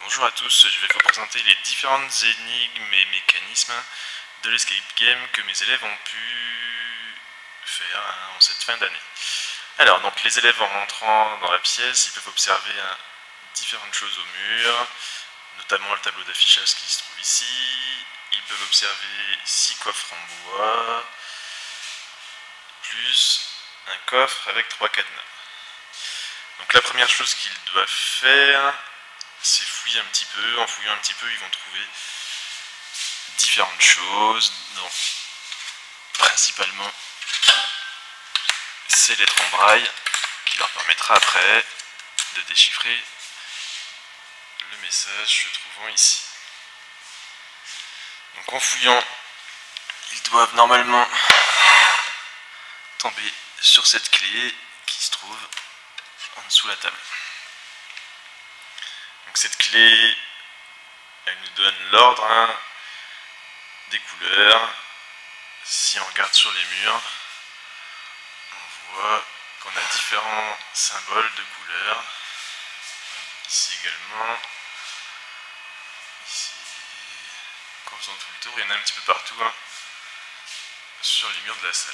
Bonjour à tous, je vais vous présenter les différentes énigmes et mécanismes de l'escape game que mes élèves ont pu faire en cette fin d'année. Alors, donc les élèves en rentrant dans la pièce, ils peuvent observer différentes choses au mur, notamment le tableau d'affichage qui se trouve ici. Ils peuvent observer 6 coffres en bois, plus un coffre avec 3 cadenas. Donc la première chose qu'ils doivent faire, c'est fouiller un petit peu. En fouillant un petit peu, ils vont trouver différentes choses. Donc, principalement ces lettres en braille qui leur permettra après de déchiffrer le message se trouvant ici. Donc en fouillant, ils doivent normalement tomber sur cette clé qui se trouve en dessous de la table. Donc cette clé, elle nous donne l'ordre des couleurs. Si on regarde sur les murs, on voit qu'on a différents symboles de couleurs. Ici également. Ici, en faisant tout le tour, il y en a un petit peu partout sur les murs de la salle.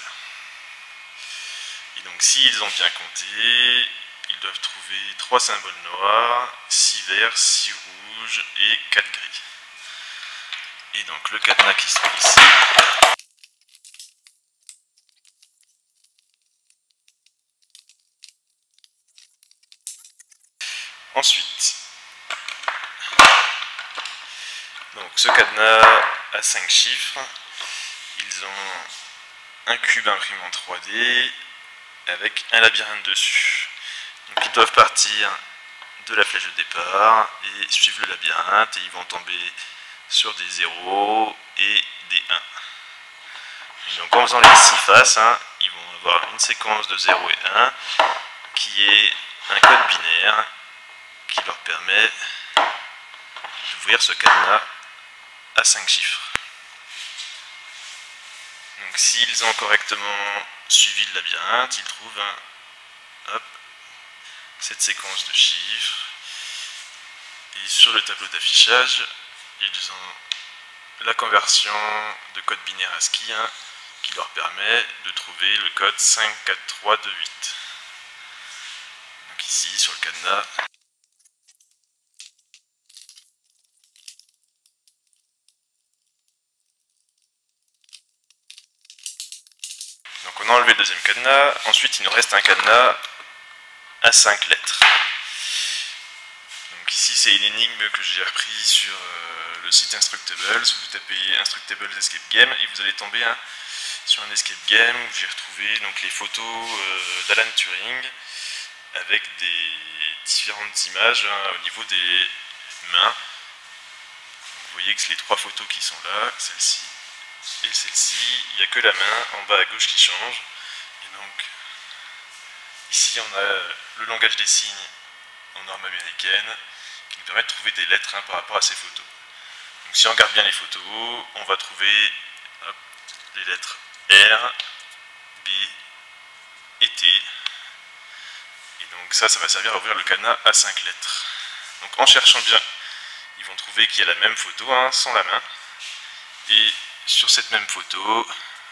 Et donc s'ils ont bien compté, ils doivent trouver 3 symboles noirs, 6 verts, 6 rouges et 4 gris. Et donc le cadenas qui se trouve ici. Ensuite, donc ce cadenas a 5 chiffres. Ils ont un cube imprimé en 3D avec un labyrinthe dessus. Donc ils doivent partir de la flèche de départ et suivre le labyrinthe, et ils vont tomber sur des 0 et des 1. Et donc en faisant les 6 faces, ils vont avoir une séquence de 0 et 1 qui est un code binaire qui leur permet d'ouvrir ce cadenas à 5 chiffres. Donc s'ils ont correctement suivi le labyrinthe, ils trouvent cette séquence de chiffres. Et sur le tableau d'affichage, ils ont la conversion de code binaire ASCII qui leur permet de trouver le code 54328. Donc ici sur le cadenas. Donc on a enlevé le deuxième cadenas. Ensuite il nous reste un cadenas à 5 lettres. Donc ici c'est une énigme que j'ai repris sur le site Instructables. Vous tapez Instructables Escape Game et vous allez tomber sur un escape game où j'ai retrouvé donc les photos d'Alan Turing avec des différentes images au niveau des mains. Vous voyez que c'est les 3 photos qui sont là, celle-ci et celle-ci. Il n'y a que la main en bas à gauche qui change. Et donc ici on a le langage des signes en norme américaine qui nous permet de trouver des lettres par rapport à ces photos. Donc si on regarde bien les photos, on va trouver les lettres R, B et T. Et donc ça va servir à ouvrir le cadenas à 5 lettres. Donc en cherchant bien, ils vont trouver qu'il y a la même photo sans la main. Et sur cette même photo,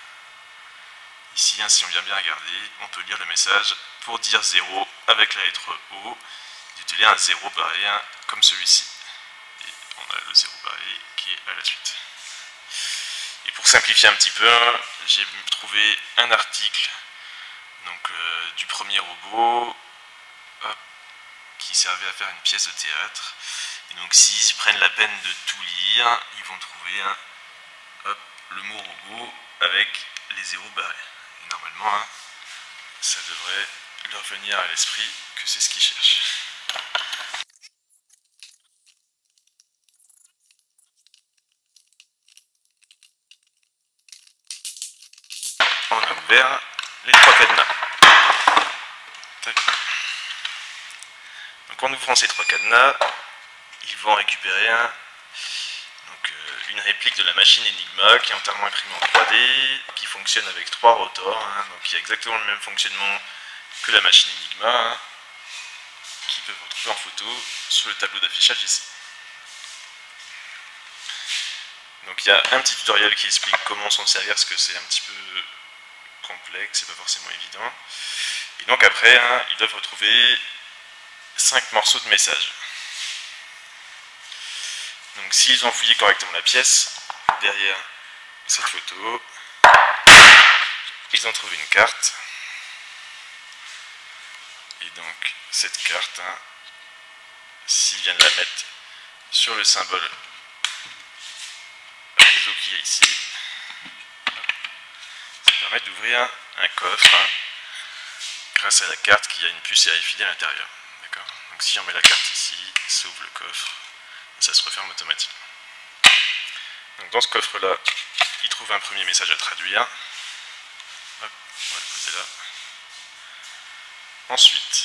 ici, si on vient bien regarder, on peut lire le message pour dire 0 avec la lettre O, d'utiliser un 0 barré comme celui-ci. Et on a le 0 barré qui est à la suite. Et pour simplifier un petit peu, j'ai trouvé un article donc, du premier robot qui servait à faire une pièce de théâtre. Et donc s'ils prennent la peine de tout lire, ils vont trouver le mot robot avec les 0 barrés. Et normalement, ça devrait leur venir à l'esprit que c'est ce qu'ils cherchent. On a ouvert les 3 cadenas. Donc en ouvrant ces 3 cadenas, ils vont récupérer une réplique de la machine Enigma qui est entièrement imprimée en 3D, qui fonctionne avec 3 rotors, donc il y a exactement le même fonctionnement que la machine Enigma, qui peut vous retrouver en photo sur le tableau d'affichage ici. Donc il y a un petit tutoriel qui explique comment s'en servir, parce que c'est un petit peu complexe, c'est pas forcément évident. Et donc après, hein, ils doivent retrouver 5 morceaux de message. Donc s'ils ont fouillé correctement la pièce, derrière cette photo, ils ont trouvé une carte. Et donc cette carte, hein, s'ils viennent la mettre sur le symbole réseau qu'il y a ici, ça permet d'ouvrir un coffre, hein, grâce à la carte qui a une puce RFID à l'intérieur. Donc si on met la carte ici, ça ouvre le coffre, et ça se referme automatiquement. Donc dans ce coffre là, il trouve un premier message à traduire. Hop, on va le poser là. Ensuite,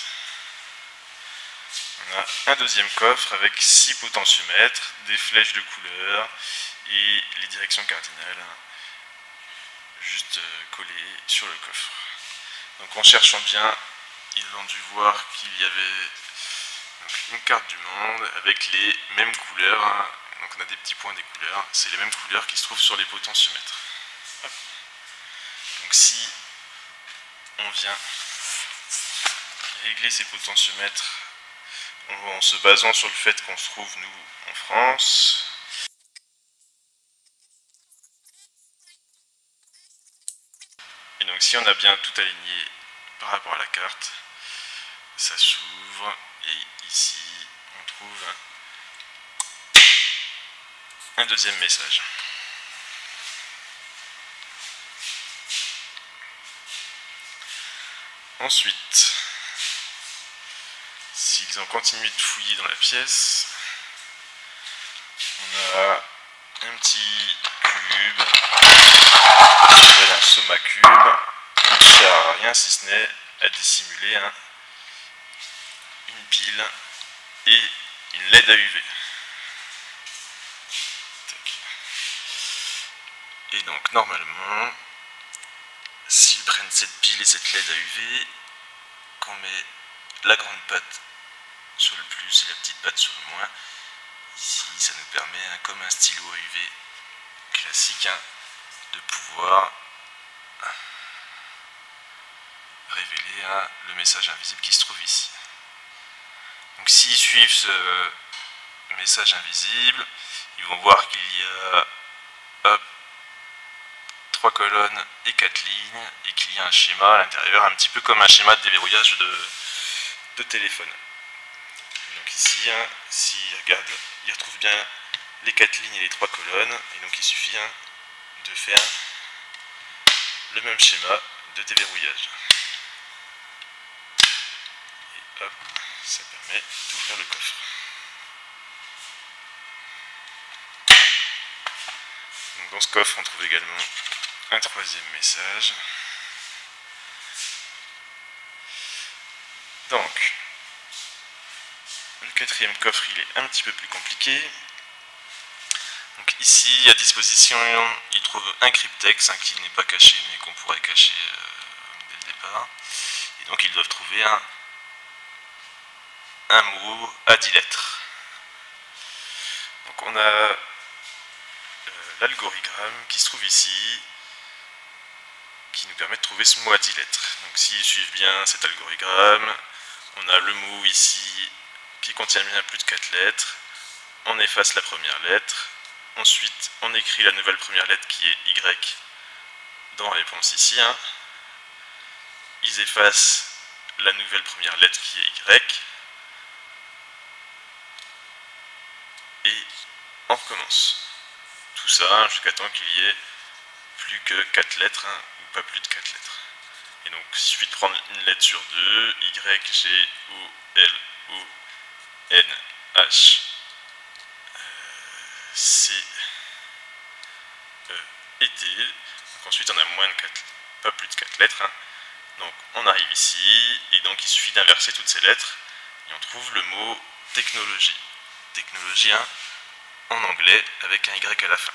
on a un deuxième coffre avec 6 potentiomètres, des flèches de couleur et les directions cardinales, hein, juste collées sur le coffre. Donc en cherchant bien, ils ont dû voir qu'il y avait une carte du monde avec les mêmes couleurs, hein. Donc on a des petits points des couleurs, c'est les mêmes couleurs qui se trouvent sur les potentiomètres. Hop. Donc si on vient régler ces potentiomètres en se basant sur le fait qu'on se trouve nous en France, et donc si on a bien tout aligné par rapport à la carte, ça s'ouvre et ici on trouve un deuxième message. Ensuite, s'ils ont continué de fouiller dans la pièce, on a un petit cube, qui s'appelle un soma cube, qui ne sert à rien si ce n'est à dissimuler une pile et une LED à UV. Et donc normalement, s'ils prennent cette pile et cette LED à UV, qu'on met la grande patte sur le plus et la petite patte sur le moins, ici ça nous permet, hein, comme un stylo à UV classique, hein, de pouvoir révéler, hein, le message invisible qui se trouve ici. Donc s'ils suivent ce message invisible, ils vont voir qu'il y a 3 colonnes et 4 lignes et qu'il y a un schéma à l'intérieur, un petit peu comme un schéma de déverrouillage de téléphone. Donc ici, hein, s'ils regardent, ils retrouvent bien les 4 lignes et les 3 colonnes, et donc il suffit, hein, de faire le même schéma de déverrouillage. Et hop, ça permet d'ouvrir le coffre. Donc dans ce coffre, on trouve également un troisième message. Donc, le quatrième coffre, il est un petit peu plus compliqué. Donc ici, à disposition, il trouve un cryptex, hein, qui n'est pas caché, mais qu'on pourrait cacher dès le départ. Et donc ils doivent trouver un mot à 10 lettres. Donc on a l'algorithme qui se trouve ici, qui nous permet de trouver ce mot à 10 lettres. Donc s'ils suivent bien cet algorithme, on a le mot ici qui contient bien plus de 4 lettres, on efface la première lettre, ensuite on écrit la nouvelle première lettre qui est Y dans réponse ici, hein. Ils effacent la nouvelle première lettre qui est Y, et on recommence. Tout ça jusqu'à temps qu'il y ait plus que 4 lettres, hein, ou pas plus de 4 lettres. Et donc il suffit de prendre une lettre sur deux, Y, G, O, L, O, N, H, C, E et T. Donc ensuite on a moins de 4, pas plus de 4 lettres, hein. Donc on arrive ici, et donc il suffit d'inverser toutes ces lettres, et on trouve le mot technologie. Technologie, hein, en anglais, avec un Y à la fin.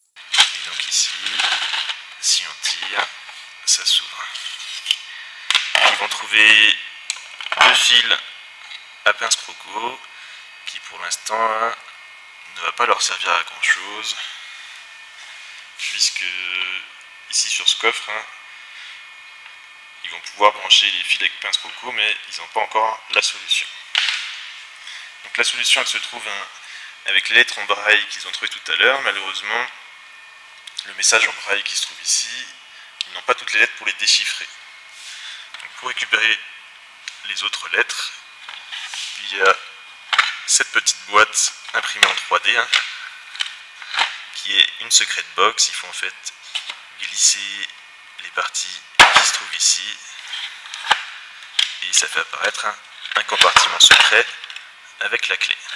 Et donc ici, si on tire, ça s'ouvre. Ils vont trouver 2 fils à pince croco qui pour l'instant ne va pas leur servir à grand chose, puisque ici sur ce coffre, ils vont pouvoir brancher les fils avec pince croco, mais ils n'ont pas encore la solution. Donc la solution, elle se trouve avec les lettres en braille qu'ils ont trouvées tout à l'heure. Malheureusement, le message en braille qui se trouve ici, ils n'ont pas toutes les lettres pour les déchiffrer. Donc pour récupérer les autres lettres, il y a cette petite boîte imprimée en 3D, qui est une secret box. Il faut en fait glisser les parties qui se trouvent ici, et ça fait apparaître un compartiment secret avec la clé.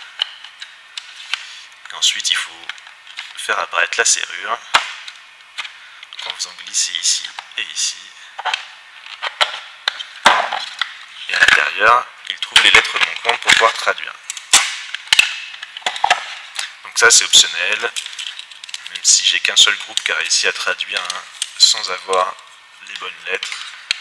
Et ensuite il faut faire apparaître la serrure en faisant glisser ici et ici, et à l'intérieur il trouve les lettres manquantes pour pouvoir traduire. Donc ça c'est optionnel, même si j'ai qu'un seul groupe qui a réussi à traduire sans avoir les bonnes lettres.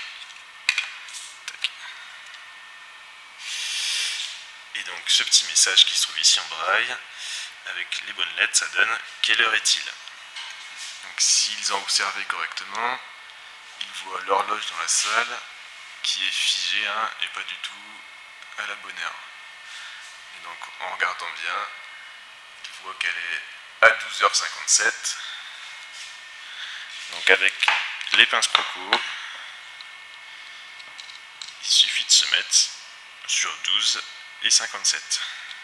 Et donc ce petit message qui se trouve ici en braille, avec les bonnes lettres, ça donne « Quelle heure est-il » Donc s'ils ont observé correctement, ils voient l'horloge dans la salle qui est figée et pas du tout à la bonne heure. Et donc en regardant bien, ils voient qu'elle est à 12h57. Donc avec les pinces croco, il suffit de se mettre sur 12 et 57.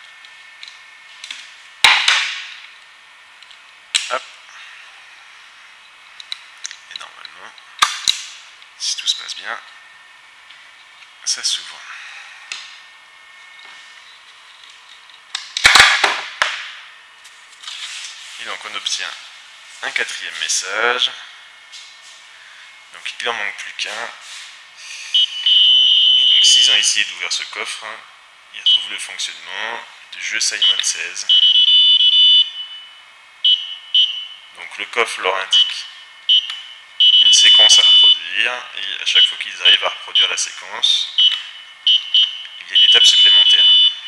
Hop. Et normalement, si tout se passe bien, ça s'ouvre. Et donc on obtient un 4e message. Donc il n'en manque plus qu'un. Et donc s'ils ont essayé d'ouvrir ce coffre, ils retrouvent le fonctionnement du jeu Simon Says. Donc le coffre leur indique une séquence à reproduire, et à chaque fois qu'ils arrivent à reproduire la séquence, il y a une étape supplémentaire.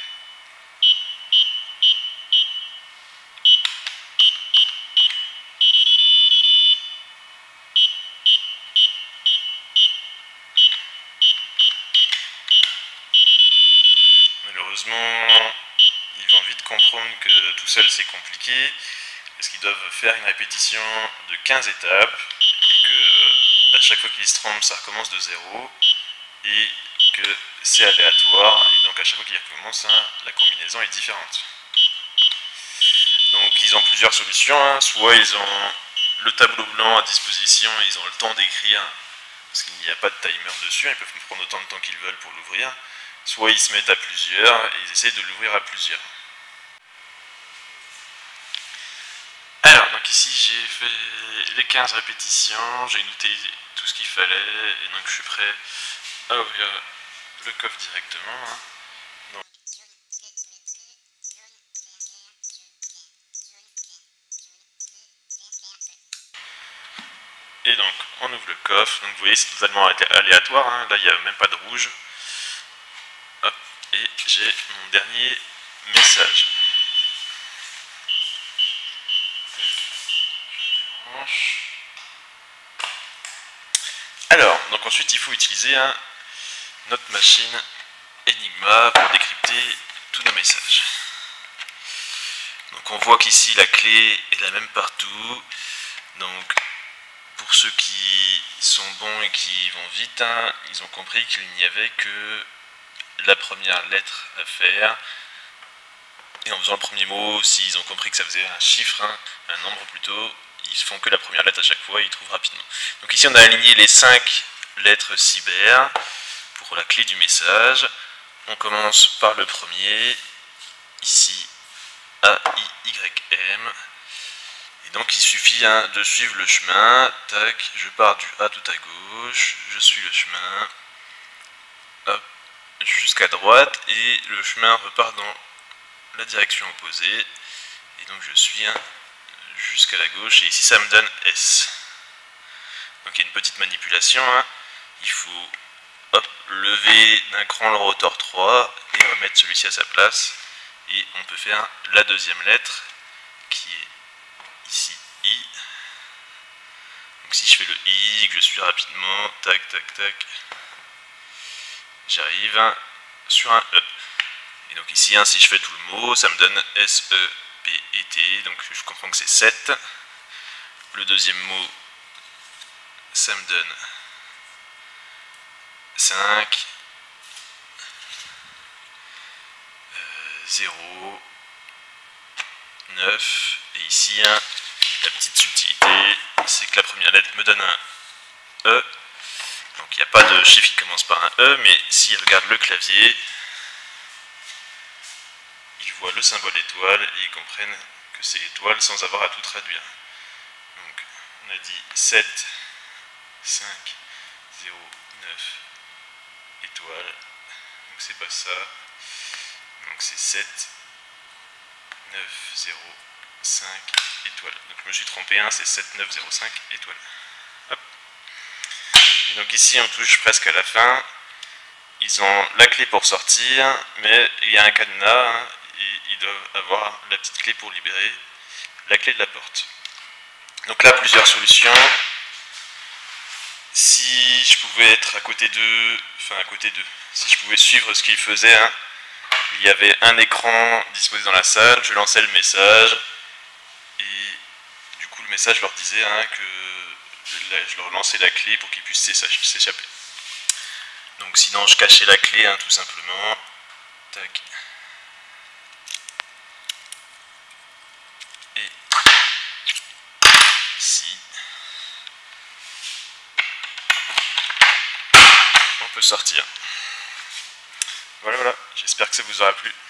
Malheureusement, ils vont vite comprendre que tout seul c'est compliqué, parce qu'ils doivent faire une répétition de 15 étapes, et que à chaque fois qu'ils se trompent, ça recommence de 0, et que c'est aléatoire, et donc à chaque fois qu'ils recommencent, la combinaison est différente. Donc ils ont plusieurs solutions, soit ils ont le tableau blanc à disposition, ils ont le temps d'écrire, parce qu'il n'y a pas de timer dessus, ils peuvent prendre autant de temps qu'ils veulent pour l'ouvrir, soit ils se mettent à plusieurs et ils essayent de l'ouvrir à plusieurs. Alors, donc ici j'ai fait les 15 répétitions, j'ai noté tout ce qu'il fallait, et donc je suis prêt à ouvrir le coffre directement. Et donc on ouvre le coffre, donc vous voyez c'est totalement aléatoire, là il n'y a même pas de rouge. Hop, et j'ai mon dernier message. Alors, donc ensuite il faut utiliser notre machine Enigma pour décrypter tous nos messages. Donc on voit qu'ici la clé est la même partout. Donc pour ceux qui sont bons et qui vont vite, ils ont compris qu'il n'y avait que la première lettre à faire. Et en faisant le premier mot, s'ils ont compris que ça faisait un chiffre, un nombre plutôt, ils font que la première lettre à chaque fois et ils trouvent rapidement. Donc ici on a aligné les 5 lettres cyber pour la clé du message. On commence par le premier, ici A-I-Y-M. Et donc il suffit de suivre le chemin, tac, je pars du A tout à gauche, je suis le chemin, hop, jusqu'à droite, et le chemin repart dans la direction opposée, et donc je suis jusqu'à la gauche, et ici ça me donne S. Donc il y a une petite manipulation, il faut lever d'un cran le rotor 3 et on va mettre celui-ci à sa place. Et on peut faire la deuxième lettre qui est ici I. Donc si je fais le I, que je suis rapidement, tac tac tac, j'arrive sur un E. Et donc ici, si je fais tout le mot, ça me donne S, E, P et T. Donc je comprends que c'est 7. Le deuxième mot, ça me donne 5, 0, 9. Et ici, la petite subtilité, c'est que la première lettre me donne un E. Donc il n'y a pas de chiffre qui commence par un E, mais s'ils regardent le clavier, ils voient le symbole étoile et ils comprennent que c'est étoile sans avoir à tout traduire. Donc on a dit 7, 5, 0, 9, étoile. Donc c'est pas ça. Donc c'est 7, 9, 0, 5, étoile. Donc je me suis trompé, c'est 7, 9, 0, 5, étoile. Hop. Et donc ici on touche presque à la fin. Ils ont la clé pour sortir, mais il y a un cadenas, et ils doivent avoir la petite clé pour libérer la clé de la porte. Donc là, plusieurs solutions. Si je pouvais être à côté d'eux, si je pouvais suivre ce qu'ils faisaient, il y avait un écran disposé dans la salle, je lançais le message, et du coup le message leur disait que je leur lançais la clé pour qu'ils puissent s'échapper. Donc sinon je cachais la clé tout simplement. Tac. Et ici. On peut sortir. Voilà, j'espère que ça vous aura plu.